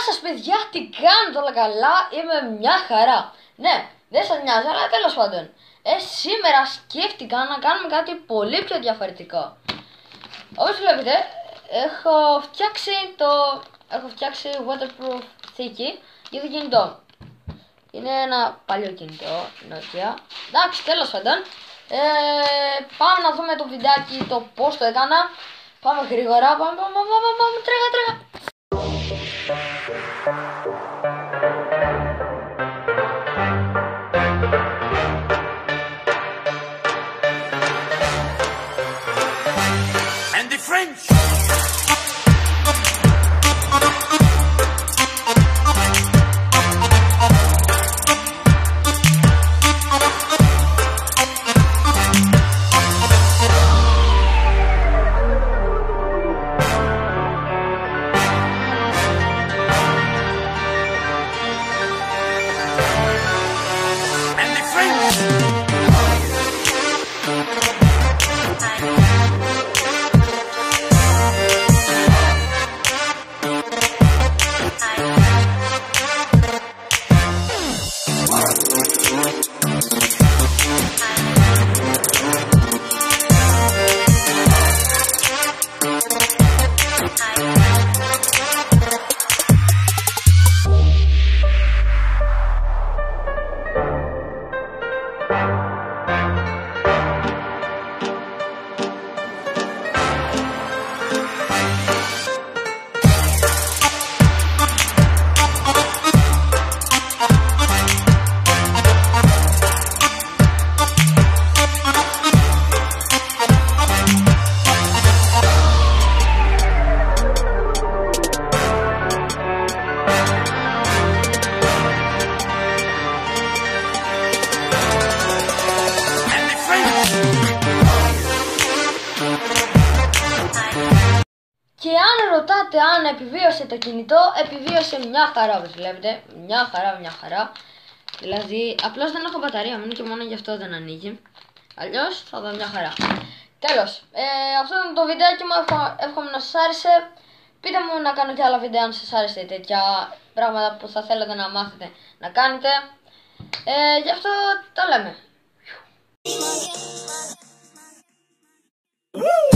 σας παιδιά, τι κάνετε, όλα καλά? Είμαι μια χαρά. Ναι, δεν σας νοιάζει, αλλά τέλος πάντων. Σήμερα σκέφτηκα να κάνουμε κάτι πολύ πιο διαφορετικό. Όπως βλέπετε, έχω φτιάξει waterproof θήκη για το κινητό. Είναι ένα παλιό κινητό, Nokia. Εντάξει, τέλος πάντων. Πάμε να δούμε το βιντεάκι, το πώς το έκανα. Πάμε γρήγορα, πάμε, τρέχα. And the French. Και αν ρωτάτε αν επιβίωσε το κινητό, επιβίωσε μια χαρά, όπως βλέπετε. Μια χαρά. Δηλαδή, απλώς δεν έχω μπαταρία μόνο και μόνο γι' αυτό δεν ανοίγει. Αλλιώς θα δω μια χαρά. Τέλος, αυτό ήταν το βιντεάκι μου, εύχομαι να σας άρεσε. Πείτε μου να κάνω και άλλα βίντεο αν σας άρεσε τέτοια πράγματα που θα θέλετε να μάθετε να κάνετε. Γι' αυτό το λέμε.